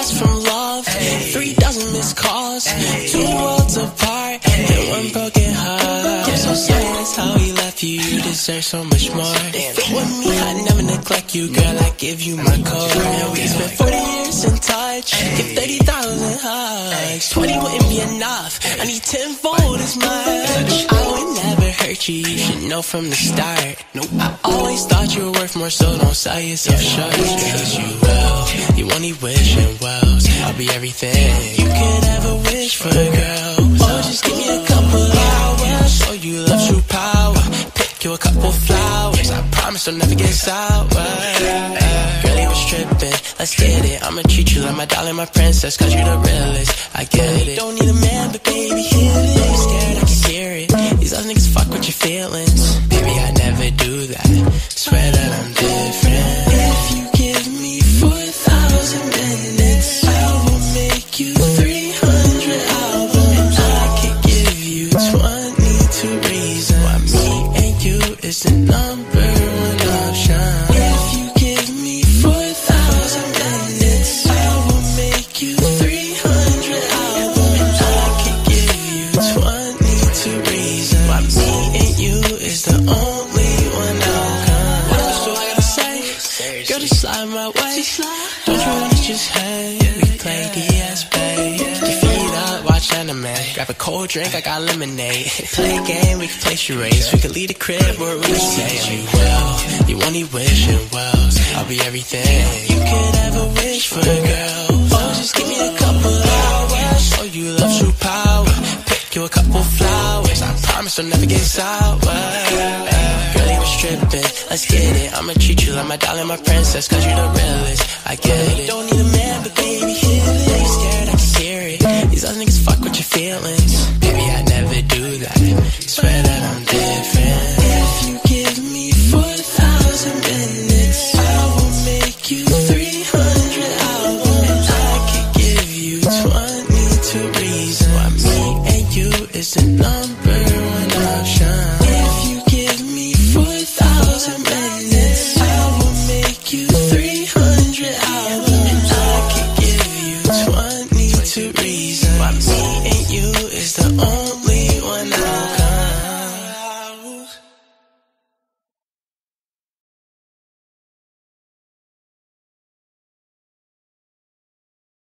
lost from love, 3 dozen missed calls, 2 worlds apart, and 1 broken heart. I'm so sorry that's how he left you, you deserve so much more. If it were me, I'd never neglect you, girl, I'd give you my code. And we spent 40 years in touch, give 30,000 hugs. 20 wouldn't be enough, I need 10-fold as much. I would never hurt you, you should know from the start. I always thought you were worth more, so don't sell yourself short. Cause you will, you only wish in wells. I'll be everything you could ever wish for, girl. Oh, just give me a couple hours, show you love true power. Pick you a couple flowers, I promise I'll never get sour. Girl, you was tripping, let's get it. I'ma treat you like my darling, my princess, cause you're the realest. I get it, don't need a man, but baby, hear it. I'm scared, I can hear it. These other niggas fuck with your feelings. Baby, I never do that, swear that I'm different. If you give me 4,000 minutes, I will make you 300 albums. I could give you 22 reasons why me and you is the number 1 option. If you give me 4,000 minutes, I will make you 300 albums. I could give you 22 reasons why me and you is the only 1 outcome. What else do I gotta say? Girl, just slide my way. Don't you wanna just hang? We can play DS, babe. Get your feet up, watch anime. Grab a cold drink, I got lemonade. Play a game, we can play charades. We can leave the crib or we stay. You will, you only wish in wells. I'll be everything you could ever wish for, girl. Oh, just give me a couple hours, show you love true power. Pick you a couple flowers, I promise I'll never get sour. Girl, you was tripping, let's get it. I'ma treat you like my darling, my princess, cause you're the realest. I get it, don't need a man,